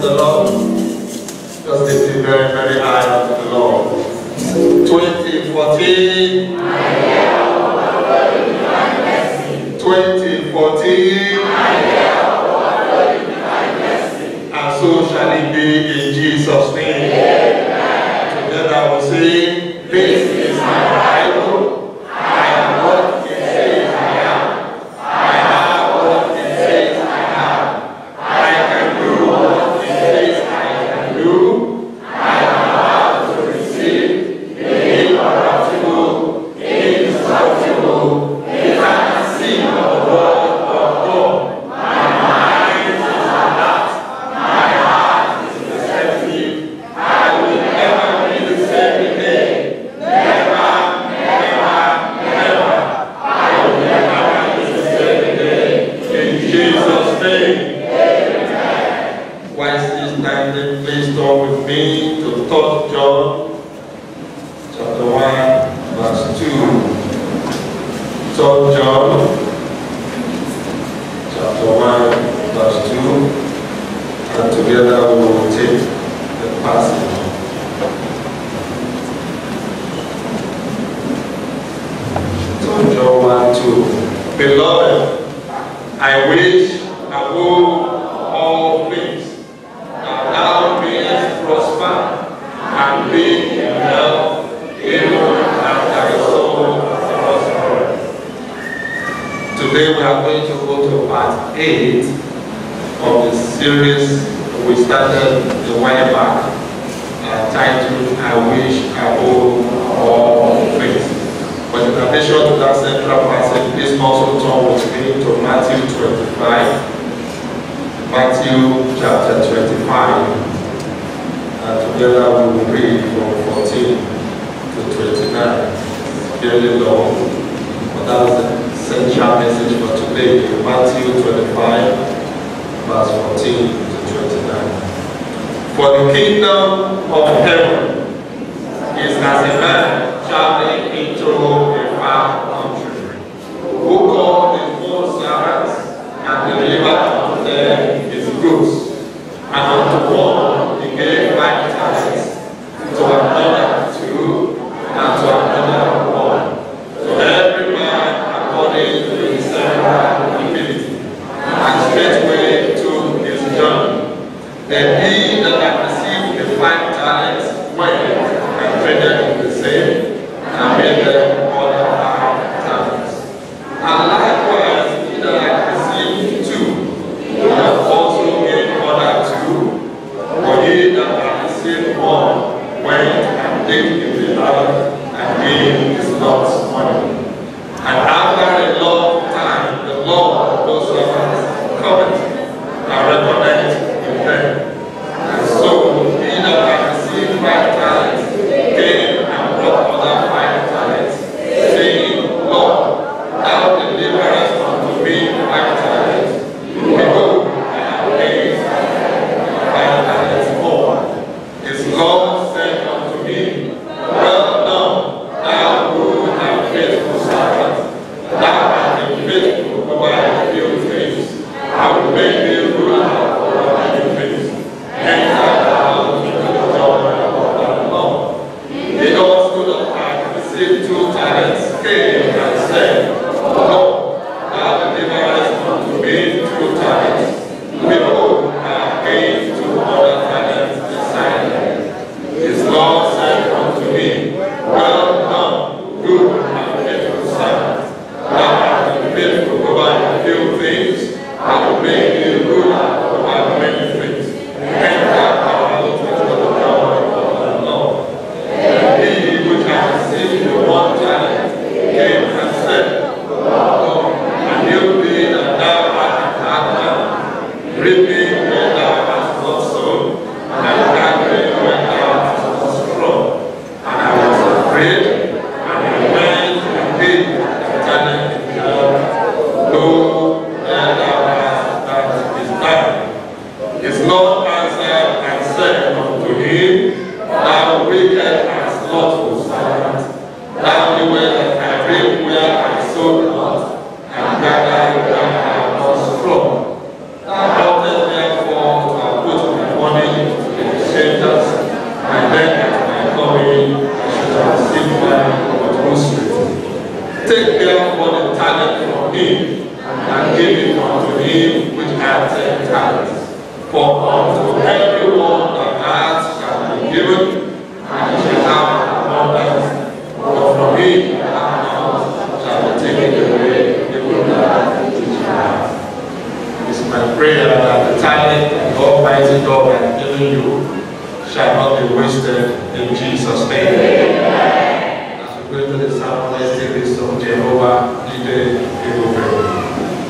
The Lord, just lift it very, very high unto the Lord. 2014, 2014, and so shall it be in Jesus' name. Together we sing, this is my Bible. I am what it says I am. I have what it says I have. I can do what it says I can do. I am about to receive the incorruptible, indestructible, eternal seed of the word of God. My mind is alert. My heart is receptive. I will never be the same again. Never, never, never. I will never be the same again. In Jesus' name. Why is this standing? Please turn with me to 3rd John chapter 1 verse 2. 3rd John chapter 1 verse 2. And together we will take the passage. 3rd John 1:2. Beloved, I wish above all things that thou mayest prosper and be in health, even as thy soul prospereth. Today we are going to go to part 8 of the series we started a while back, titled I Wish Above All Things. But in addition to that central passage, please also turn with me to Matthew 25. Matthew chapter 25. And together we will read from 14 to 29. It's fairly long, but that's the central message for today. Matthew 25, verse 14 to 29. For the kingdom of heaven is as a man traveling into a far country, who called his own servants and delivered unto them his goods. And unto one he gave 5 talents, to another 2, and to another 1, to every man according to his several ability. And straightway took his journey. Then he that had received the 5 talents went and traded in the same, and made them other 5 talents. And likewise he that had received 2, he hath also gained other 2. For he that had received 1 went and dipped in the earth and gained his Lord's money. And after a long time the Lord of those servants cometh and reckoneth with them. And so he that had received 5 talents came and brought other 5 talents, saying, Lord, thou deliverest unto me 5 talents. Behold, I have gained 5 talents more. His Lord said unto him, Well done, thou good and faithful servant. Thou hast been faithful over a few things. I will make thee ruler over many things. Enter thou into the joy of thy Lord. He also that had received 2 talents came and said, Lord, thou deliverest unto me 2 talents. Behold, I have gained 2 other talents beside them. His Lord said unto him, Well done, good and faithful servant. Thou hast been faithful over a few things. I will make thee ruler over many things. Enter thou into the joy of thy Lord. And he which had received the 1 talent came and said, Lord, I knew thee that thou art a hard man, reaping where thou hast not sown, and gathering where thou hast not strong. And I was afraid, and I went and hid the talent in the earth. Lo, there thou hast that is thine. His Lord answered and said unto him, Thou wicked and slothful servant, thou knewest that I reap where I sowed not, and gather where I have not strong. Thou oughtest therefore to have put my money unto everyone that has shall be given, and he shall have abundance. But from him that hath not shall be taken away even that which he hath. It is my prayer that the talent that the Almighty God has given you shall not be wasted in Jesus' name. Amen. As we go to the psalm, let's take this song, Jehovah, Jide, Jehovah.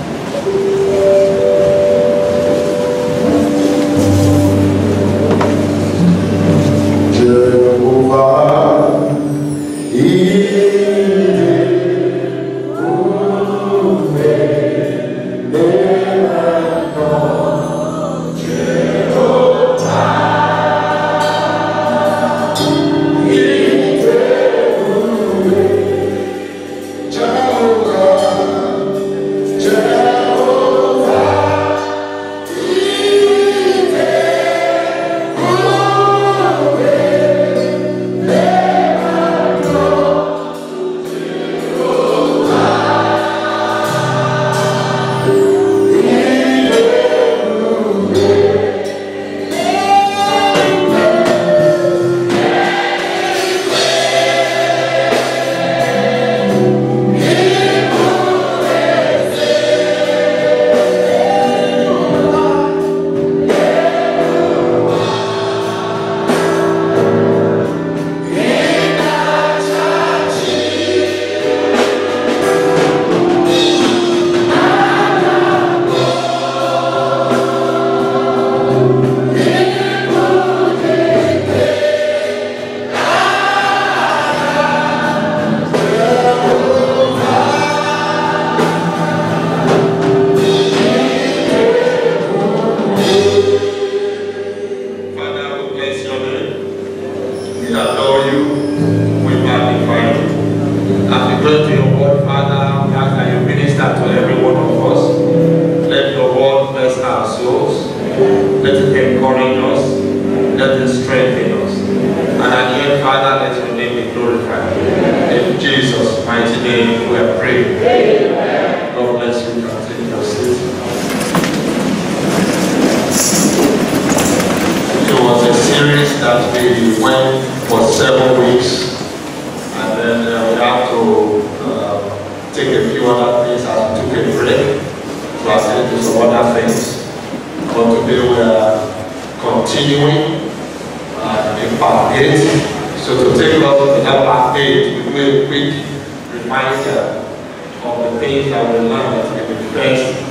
In Part 8. So to take us to that Part 8, we do a quick reminder of the things that we learned in the first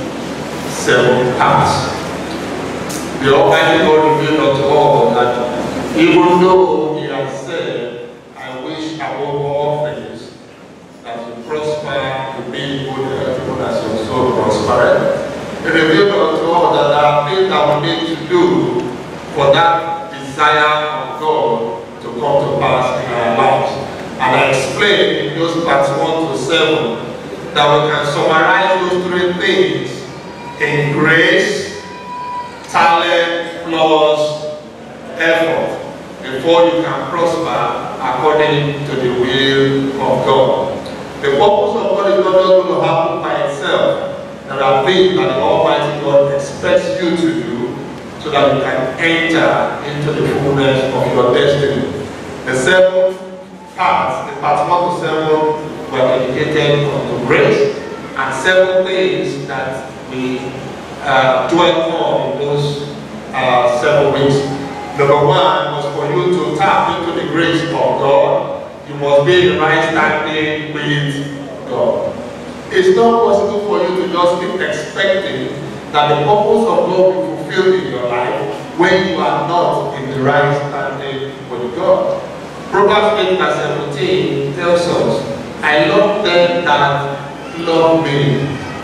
7 parts. The Almighty God revealed unto all that even though He has said, I wish above all things that you prosper, you be in good health, even as your soul prospereth. He revealed unto all that there are things that we need to do for that desire of God to come to pass in our lives. And I explained in those parts 1 to 7 that we can summarize those 3 things in grace, talent, plus effort before you can prosper according to the will of God. The purpose of God is not just going to happen by itself. There are things that the Almighty God expects you to do so that you can enter into the fullness of your destiny. The 7 parts, the parts 1 to 7, were dedicated to grace, and 7 things that we dwell on in those 7 weeks. Number 1 was for you to tap into the grace of God. You must be in right standing with God. It's not possible for you to just keep expecting that the purpose of God will fulfill in your life when you are not in the right standing with God. Proverbs 8:17 tells us, I love them that love me.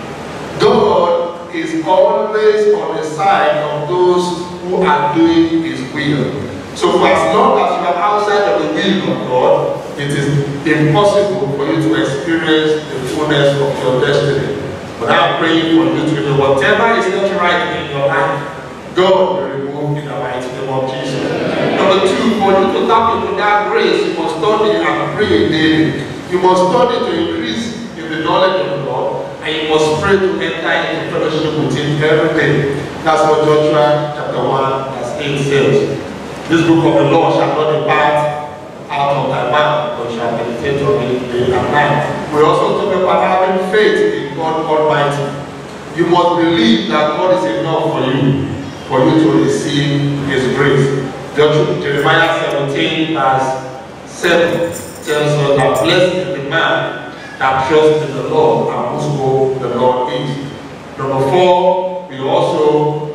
God is always on the side of those who are doing His will. So for as long as you are outside of the will of God, it is impossible for you to experience the fullness of your destiny. But I'm praying for you to know whatever is not right in your life, God will remove in the mighty name of Jesus. Number 2, for you to tap into that grace, you must study and pray daily. You must study to increase in the knowledge of God, and you must pray to enter into fellowship with Him every day. That's what Joshua chapter chapter 1, verse 8 says, this book of the law shall not depart out of thy mouth, but shall meditate on it day and night. We also talk about having faith in God Almighty. You must believe that God is enough for you to receive His grace. Jeremiah 17, verse 7 tells us that blessed is the man that trusts in the Lord and whose hope the Lord is. Number 4, we also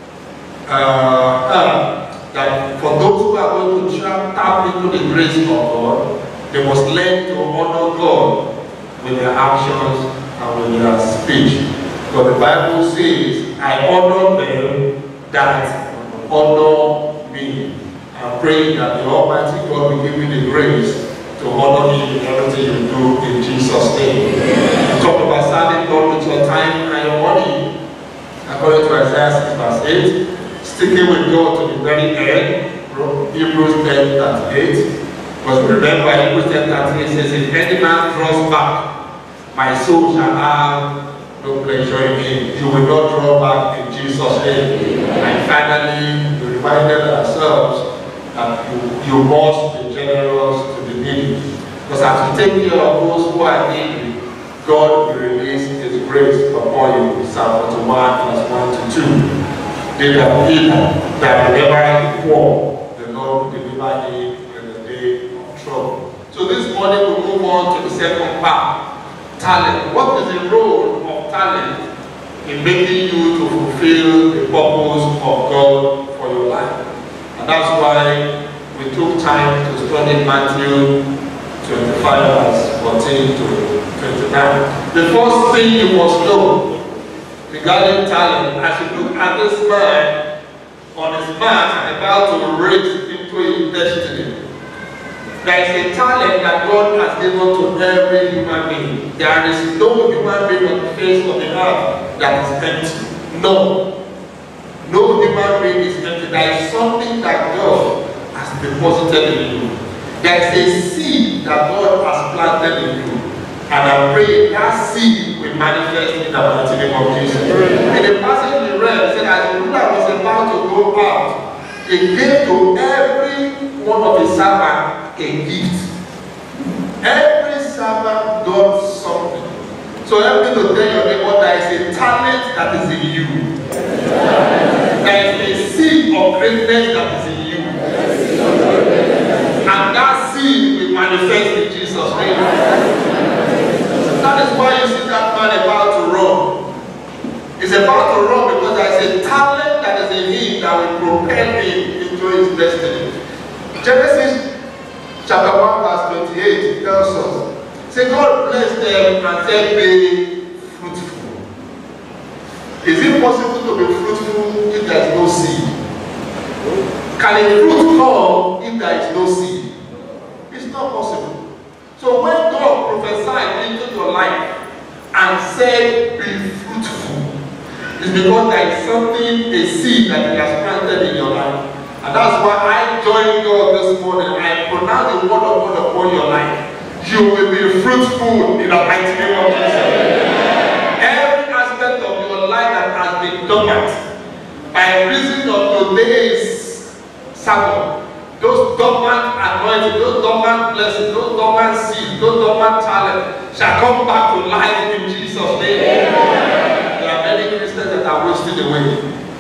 that for those who are going to tap into the grace of God, they must learn to honor God with their actions and with their speech. But the Bible says, I honor them that honor me. I'm praying that the Almighty God will give you the grace to honor you in everything you do in Jesus' name. We talk about serving God with your time and your money. According to Isaiah 6 verse 8, sticking with God to the very end, Hebrews 10:38. Because remember, Hebrews 10:38 says, if any man draws back, my soul shall have no pleasure in him. You will not draw back in Jesus' name. And finally, we reminded ourselves that you must be generous to the needy. Because as you take care of those who are needy, God will release His grace upon you. Psalm 41, verse 1 to 2. They that eat, that deliver the poor, the Lord will deliver him in the day of trouble. So this morning we move on to the second part, talent. What is the role of talent in making you to fulfill the purpose of God for your life? And that's why we took time to study Matthew 25 verse 14 to 29. The first thing you must know regarding talent, as you look at this man on his mat and about to raise into his destiny, there is a talent that God has given to every human being. There is no human being on the face of the earth that is empty. No. No human being is empty. There is something that God has deposited in you. There is a seed that God has planted in you. And I pray that seed will manifest in the mighty name of Jesus. In the passage we read, it said, as the ruler was about to go out, he gave to every one of his servants a gift. Every servant does something. So help me to tell your neighbor, there is a talent that is in you. There is a seed of greatness that is in you. And that seed will manifest in Jesus' name. That is why you see that man about to run. He's about to run because there is a talent that is in him that will propel him into his destiny. Genesis chapter 1 verse 28 tells us, say God blessed them and said, be fruitful. Is it possible to be fruitful if there is no seed? Can a fruit come if there is no seed? It's not possible. So when God prophesied into your life and said, be fruitful, it's because there is something, a seed that He has planted in your life. And that's why I joined God this morning. I pronounce the word of God upon your life. You will be fruitful in the mighty name of Jesus. Every aspect of your life that has been dormant by reason of today's sermon, those dormant anointing, those dormant blessings, those dormant seeds, those dormant talents shall come back to life in Jesus' name. There are many Christians that are wasted away.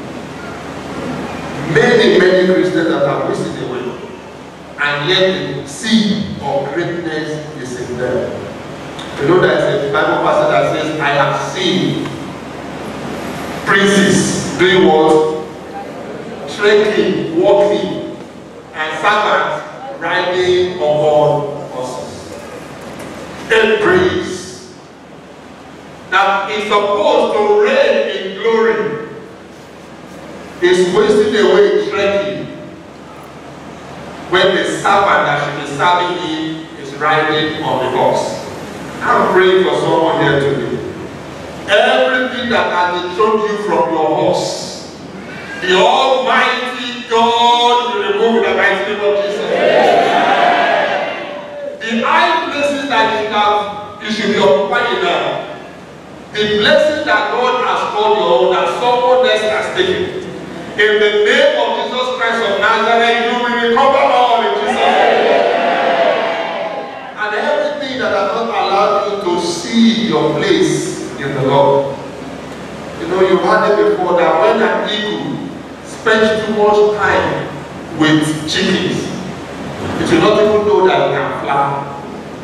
Many Christians that are wasted away. And yet the seed of greatness is in them. You know there is a Bible passage that says, I have seen princes doing what? Trekking, walking, and servants riding upon horses. A prince that is supposed to reign in glory is wasting away trekking when the servant that should be serving him is riding on the horse. I'm praying for someone here today. Everything that has thrown you from your horse, the Almighty God will remove the mighty name of Jesus. The high places that you should be occupying now, the blessing that God has called you on that someone else has taken, In the name of Jesus Christ of Nazareth, you will recover all in Jesus' name. And everything that has not allowed you to see your place in the Lord. You know, you've had it before that when an eagle spends too much time with chickens, it will not even know that it can fly.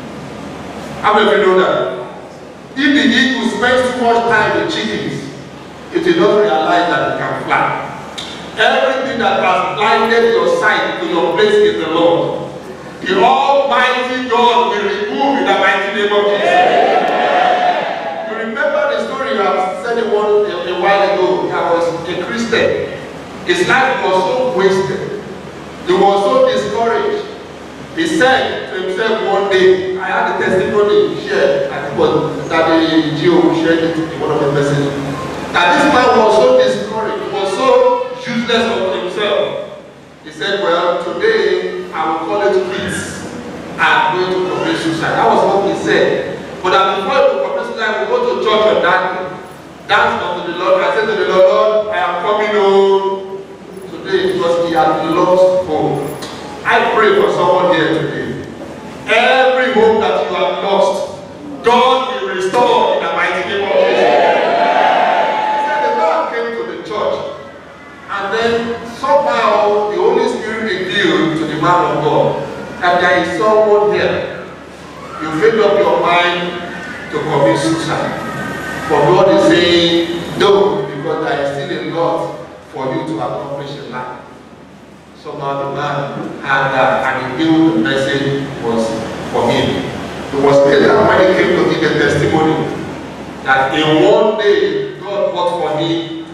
How many of you know that? If the eagle spends too much time with chickens, it will not realize that it can fly. Everything that has blinded your sight to your place in the Lord, the Almighty God will remove in the mighty name of Jesus. You remember the story I have said a while ago. I was a Christian. His life was so wasted. He was so discouraged. He said to himself one day, I had a testimony shared, I think it was Daddy Gio shared it in one of the messages, that this man was so discouraged, he was so useless of himself. He said, well, today I will call it quits. I'm going to commit suicide. That was what he said. But before he would commit suicide, we go to church on that day. Dance unto the Lord. I said to the Lord, I am coming home today because he had lost hope. I pray for someone here today. Every hope that you have lost, God will restore in the mighty name of Jesus. He said the man came to the church. And then somehow the Holy Spirit revealed to the man of God that there is someone here. You made up your mind to commit suicide. But God is saying no, because there is still a lot for you to accomplish in life. Somehow the man had that, and he knew the message was for him. It was later when he came to give a testimony that in one day God bought for him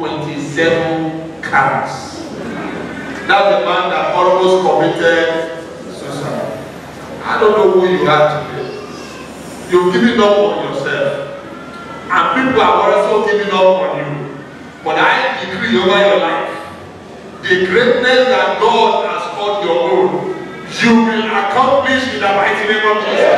27 cars. That's the man that almost committed suicide. I don't know who you are today. You've given up on yourself. And people are also giving up on you. But I decree over your life, the greatness that God has called your own, you will accomplish in the mighty name of Jesus.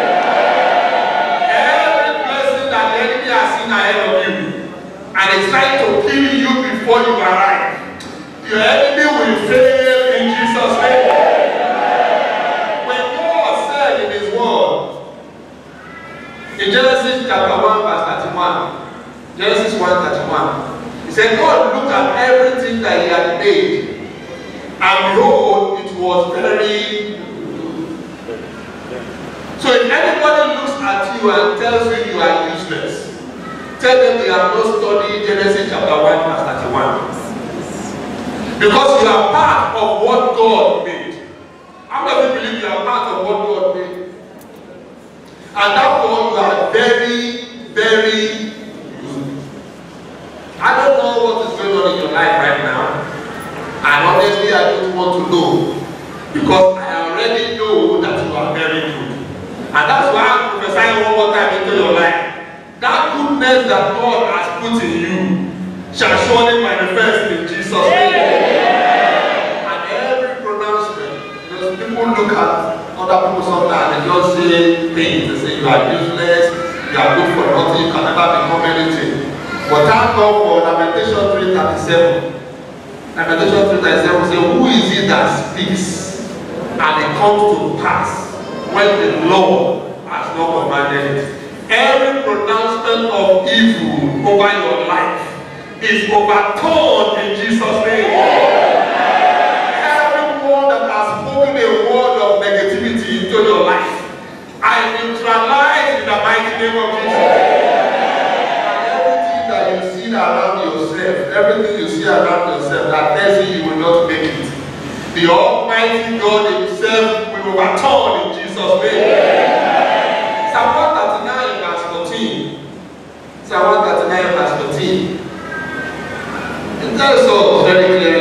Every blessing that the enemy has seen ahead of you, and is trying to kill you before you arrive, your enemy will fail in Jesus' name. When God said in his word, in Genesis chapter 1 verse 31, Genesis 1:31, he said, God looked at everything that he had made, and behold, it was very good. So if anybody looks at you and tells you you are useless, tell them they have not studied Genesis chapter 1 verse 31. Because you are part of what God made. How many people believe you are part of what God made? And therefore you are very, very good. I don't know what is going on in your life right now. And honestly, I don't want to know. Because I already know that you are very good. And that's why I'm prophesying one more time into your life. That goodness that God has put in you shall surely manifest in Jesus' name. And every pronouncement, because people look at other people sometimes and just say things. They say you are useless, you are good for nothing, you can never become anything. But thank God for Lamentation 3:37. Lamentation 3:37 says, who is it that speaks and it comes to pass when the Lord has not commanded it? Every pronouncement of evil over your life is overturned in Jesus' name. Everyone that has spoken a word of negativity into your life, I neutralize in the mighty name of Jesus. And everything that you see around yourself, everything you see around yourself that tells you you will not make it, the Almighty God himself will overturn in Jesus' name. Psalm 139 verse 14. Psalm 139 verse 14. It tells us very clearly